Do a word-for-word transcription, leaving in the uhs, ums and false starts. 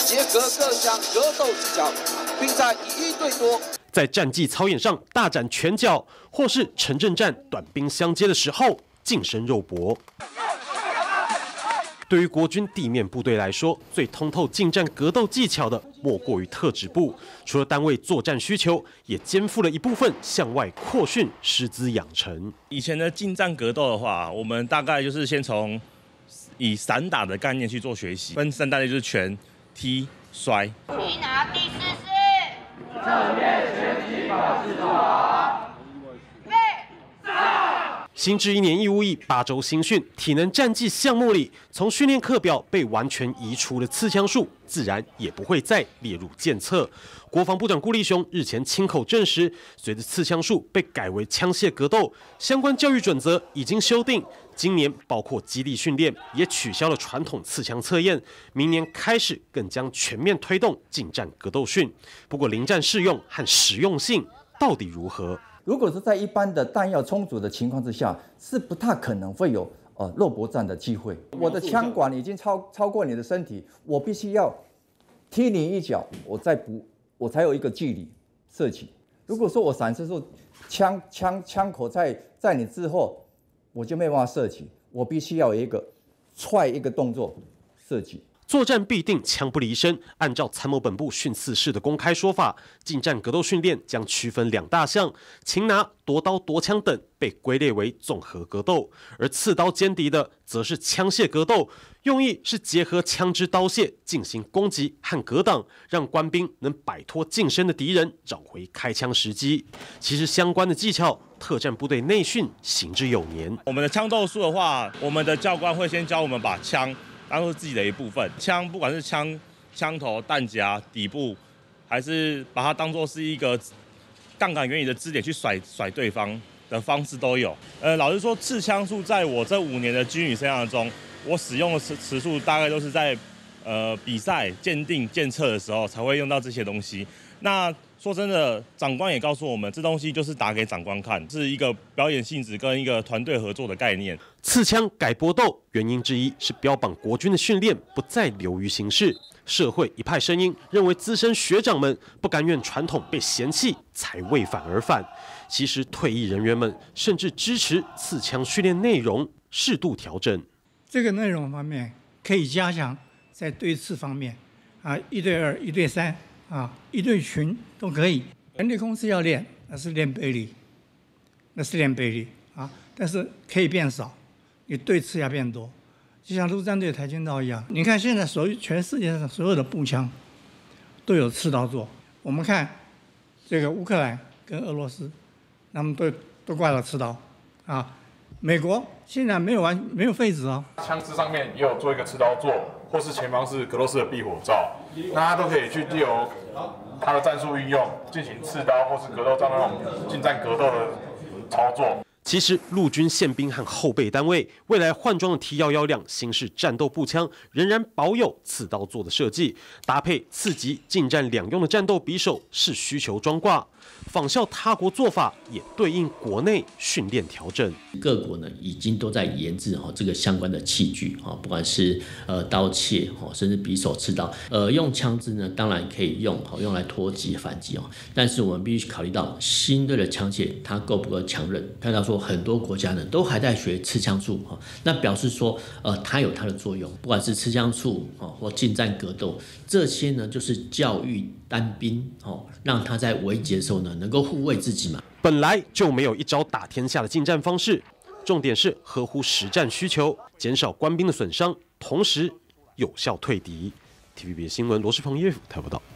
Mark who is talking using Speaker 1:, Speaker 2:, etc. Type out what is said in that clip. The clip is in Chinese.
Speaker 1: 结合各项格斗技巧，并在以一对多。
Speaker 2: 在战技操演上大展拳脚，或是城镇战短兵相接的时候近身肉搏。对于国军地面部队来说，最通透近战格斗技巧的莫过于特指部。除了单位作战需求，也肩负了一部分向外扩训、师资养成。
Speaker 3: 以前的近战格斗的话，我们大概就是先从以散打的概念去做学习，分三大类就是拳、踢、摔。
Speaker 4: 踢拿第四式。
Speaker 5: 正面拳击法制法，
Speaker 4: 备
Speaker 2: 上。新制一年义务役八周新训，体能战技项目里，从训练课表被完全移除了刺枪术，自然也不会再列入检测。国防部长顾立雄日前亲口证实，随着刺枪术被改为枪械格斗，相关教育准则已经修订。 今年包括基地训练也取消了传统刺枪测验，明年开始更将全面推动近战格斗训。不过临战适用和实用性到底如何？
Speaker 6: 如果是在一般的弹药充足的情况之下，是不太可能会有呃肉搏战的机会。我的枪管已经超超过你的身体，我必须要踢你一脚，我再补，我才有一个距离射击。如果说我闪射时枪枪枪口在在你之后。 我就没办法射击，我必须要有一个踹一个动作射击。
Speaker 2: 作战必定枪不离身。按照参谋本部训刺室的公开说法，近战格斗训练将区分两大项，擒拿、夺刀、夺枪等被归类为综合格斗，而刺刀歼敌的则是枪械格斗，用意是结合枪支刀械进行攻击和格挡，让官兵能摆脱近身的敌人，找回开枪时机。其实相关的技巧。 特战部队内训行之有年。
Speaker 3: 我们的枪斗术的话，我们的教官会先教我们把枪当作自己的一部分。枪不管是枪枪头、弹夹、底部，还是把它当作是一个杠杆原理的支点去甩甩对方的方式都有。呃，老实说，刺枪术在我这五年的军旅生涯中，我使用的词词数大概都是在呃比赛、鉴定、检测的时候才会用到这些东西。那 说真的，长官也告诉我们，这东西就是打给长官看，是一个表演性质跟一个团队合作的概念。
Speaker 2: 刺枪改搏斗原因之一是标榜国军的训练不再流于形式。社会一派声音认为，资深学长们不甘愿传统被嫌弃，才为反而反。其实，退役人员们甚至支持刺枪训练内容适度调整。
Speaker 7: 这个内容方面可以加强，在对刺方面，啊，一对二、一对三。 啊，一对群都可以。人力公司要练，那是练背力，那是练背力啊。但是可以变少，你对刺要变多，就像陆战队跆拳道一样。你看现在所有全世界上所有的步枪都有刺刀做。我们看这个乌克兰跟俄罗斯，他们都都挂了刺刀啊。美国现在没有完没有废止哦，
Speaker 8: 枪支上面也有做一个刺刀座，或是前方是格斗式的避火罩，那它都可以去借由它的战术运用进行刺刀或是格斗战那种近战格斗的操作。
Speaker 2: 其实，陆军宪兵和后备单位未来换装的 T 一一两新式战斗步枪，仍然保有刺刀座的设计，搭配次级、近战两用的战斗匕首，是需求装挂。仿效他国做法，也对应国内训练调整。
Speaker 9: 各国呢已经都在研制哈这个相关的器具哈，不管是呃刀切哈，甚至匕首、刺刀，呃用枪支呢当然可以用哈用来脱击反击哦，但是我们必须考虑到新队的枪械它够不够强韧。看到说很多国家呢都还在学刺枪术哈，那表示说呃它有它的作用，不管是刺枪术啊或近战格斗，这些呢就是教育单兵哦，让他在危急的时候呢。 能够护卫自己嘛？
Speaker 2: 本来就没有一招打天下的近战方式，重点是合乎实战需求，减少官兵的损伤，同时有效退敌。T V B 新闻罗世鹏、叶府台报道。